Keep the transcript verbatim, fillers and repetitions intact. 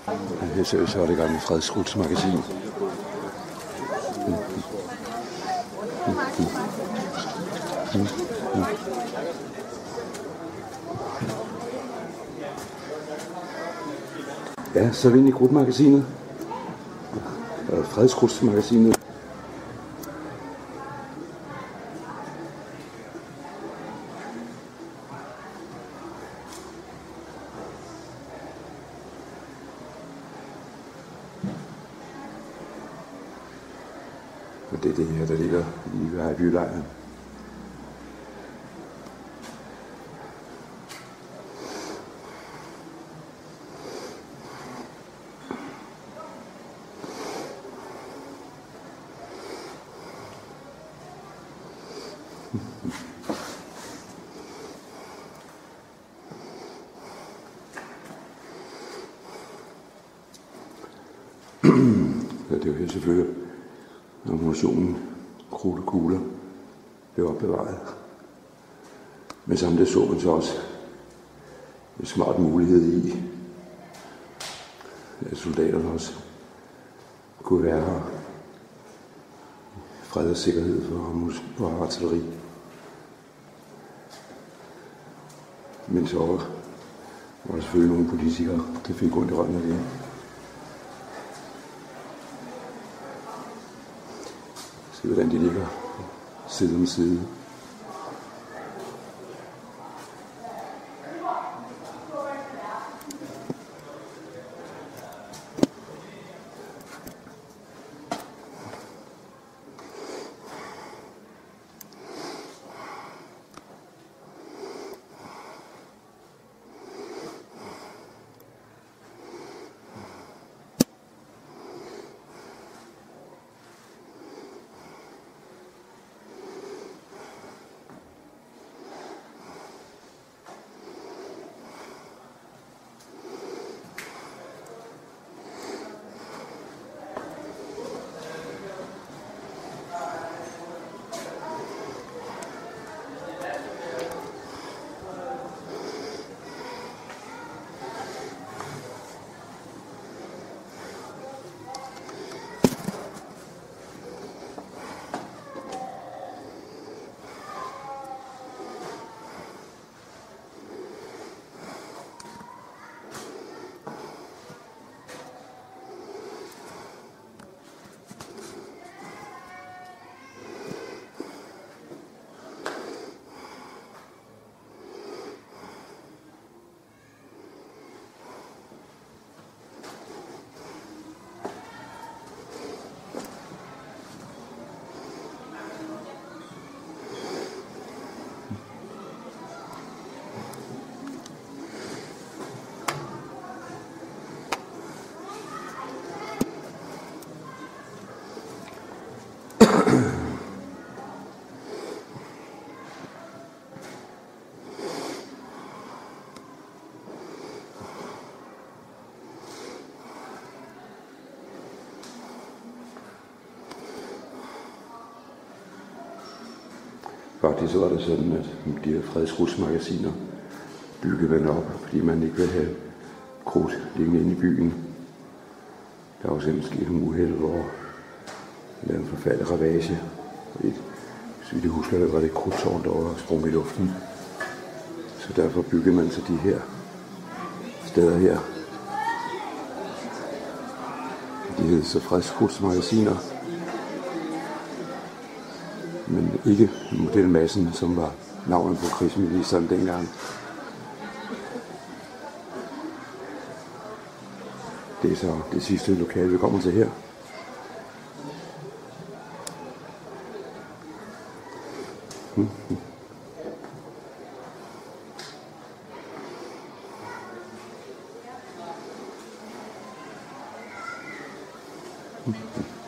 Her ser vi så det gamle Fredskruds magasin. Ja, så er vi inde i Krudtmagasinet. Fredskrudsmagasinet. Og det er det her, der ligger lige ved Ejbylejren. Ja, det er jo her selvfølgelig ammunitionen, krudt og kugler blev opbevaret. Men samtidig så man så også en smart mulighed i, at soldaterne også kunne være her. Fred og sikkerhed for, for artilleri. Men så var der selvfølgelig nogle politikere, der fik ondt i røven af det. Se hvordan de ligger side om side. Faktisk så var det sådan, at de her Fredskrudsmagasiner byggede man op, fordi man ikke ville have krudt liggende inde i byen. Der var simpelthen sket en uheld, hvor der lavede en forfærdelig ravage. Hvis vi det husker, var det et krudtårn, der var sprunget i luften. Så derfor byggede man så de her steder her. De hed så Fredskrudsmagasiner. Men ikke Model Madsen, som var navnet på krigsministeren dengang. Det er så det sidste lokale, vi kommer til her. Hmm. Hmm.